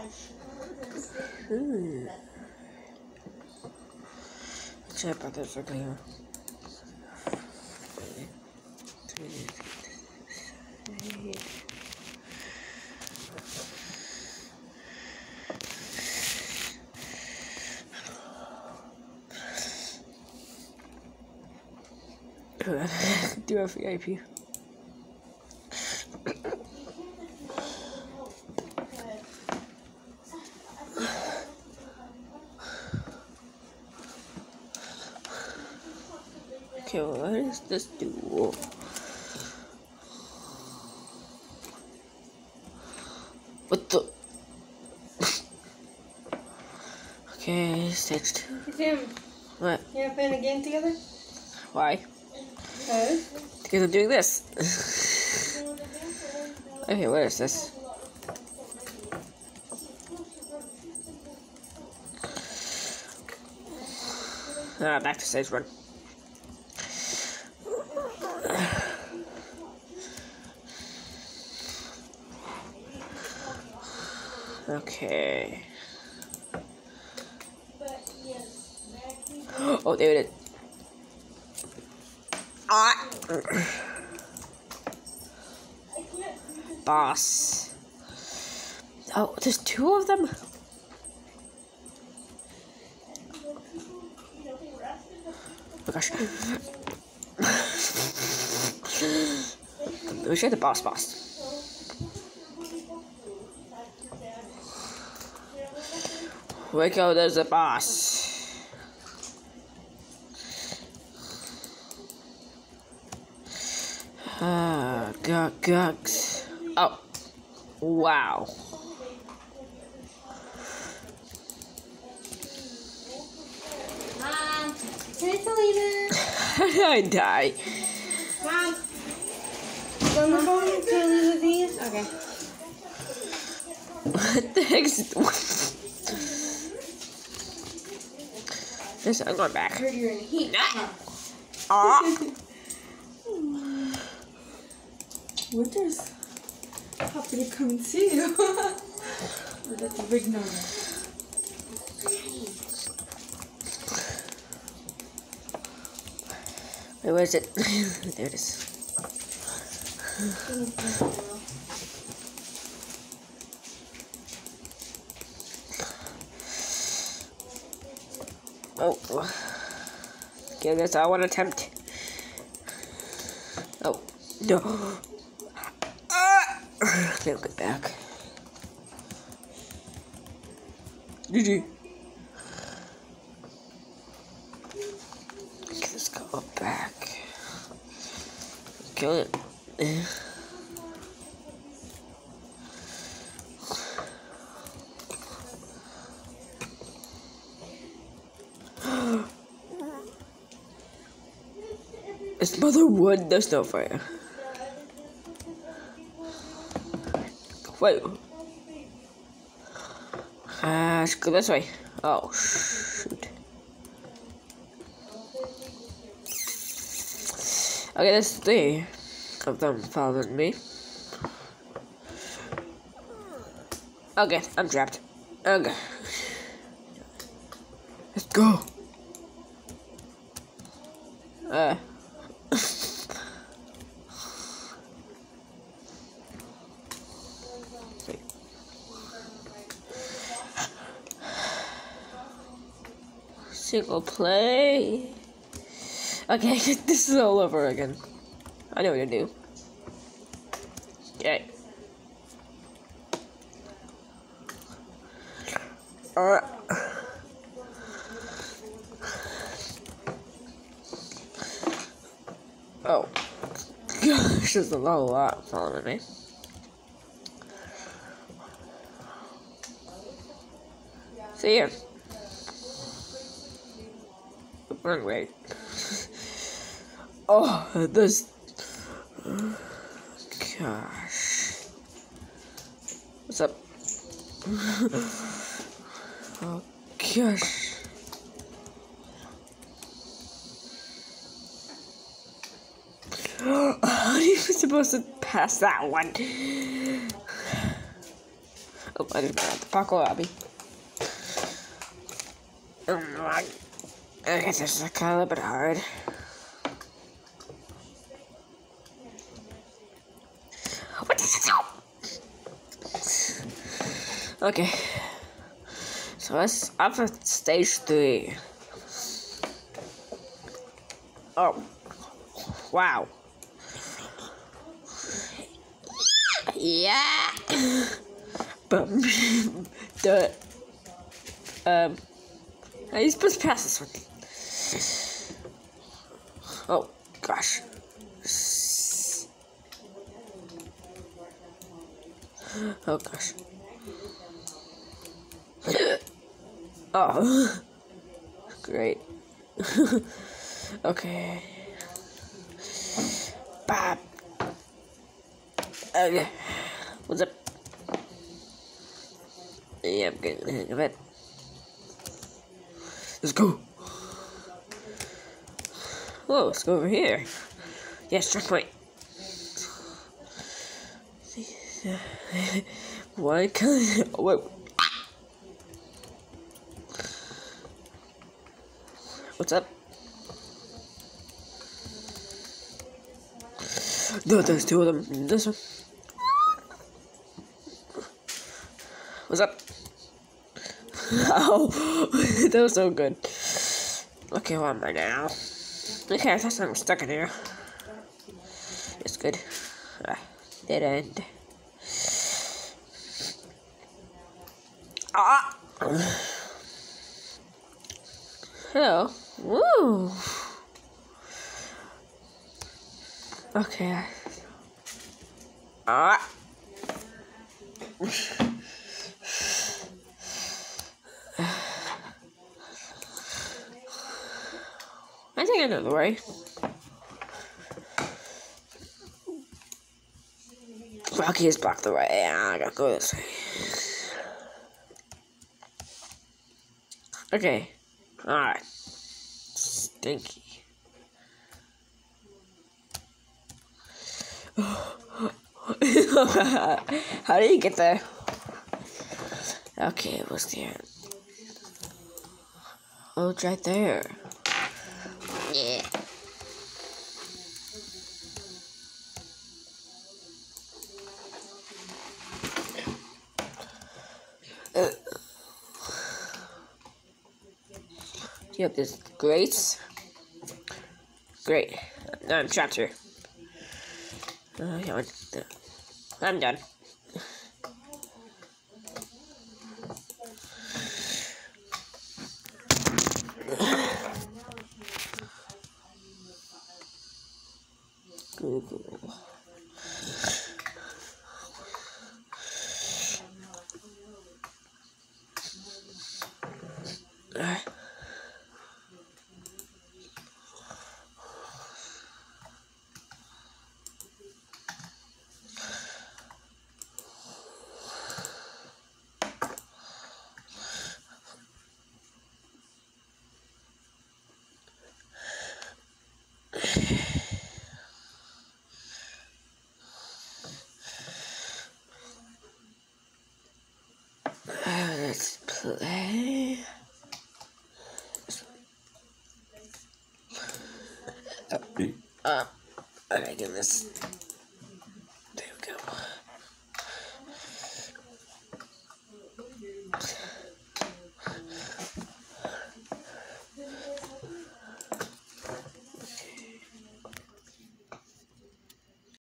Check out this okay. Do a VIP. Okay, well, what does this do? What the? Okay, stage 2. Hey Tim, What? you wanna play a game together? Why? Because I'm doing this. Okay, what is this? Back to stage 1. Okay. Oh, there it is. Ah! Boss. Oh, there's 2 of them? Oh my gosh. We should the boss. Waco, there's a boss. Gugs. Oh. Wow. Mom, it's Alina. I die. Mom. You on the phone? Can I leave with these? Okay. What the heck is this? I'm going back. I heard you're in heat. Winter's happy to come and see you. That's a big number. Wait, where is it? There it is. Oh. Okay, that's all one attempt. Oh. No. They'll get back. GG. Okay, let's go back. Kill it. It's Mother Wood, there's no fire. Wait. Let's go this way. Oh, shoot. Okay, there's 3 of them following me. Okay, I'm trapped. Okay. Let's go. Single play. Okay, this is all over again. I know what to do. Okay. Oh. Gosh, there's a lot following me. See ya. Wrong way. Oh, this. Gosh. What's up? Oh, gosh. How are you supposed to pass that one? Oh, I didn't grab the Paco Lobby. Oh my. I guess this is kind of a little bit hard. What is it? Okay. So let's up for stage 3. Oh. Wow. Yeah. Boom. The you're supposed to pass this one. Oh gosh. Oh gosh. Oh. Great. Okay. Bop. Okay. What's up? Yeah, I'm getting the hang of it. Let's go. Whoa, let's go over here. Yes, checkpoint. Why can't I? Wait. What's up? No, there's 2 of them. This one. What's up? Oh, that was so good. Okay, what am I now? Okay, I thought I'm stuck in here. It's good. Dead end. Ah! Hello. Woo! Okay. Ah! I think I know the way. Rocky has blocked the way. Yeah, I gotta go this way. Okay. Alright. Stinky. How did you get there? Okay, it was there. Oh, it's right there. Yeah. Yep, this is great. Great. Now I'm trapped here. I'm done. Google. Let's play. Oh my goodness.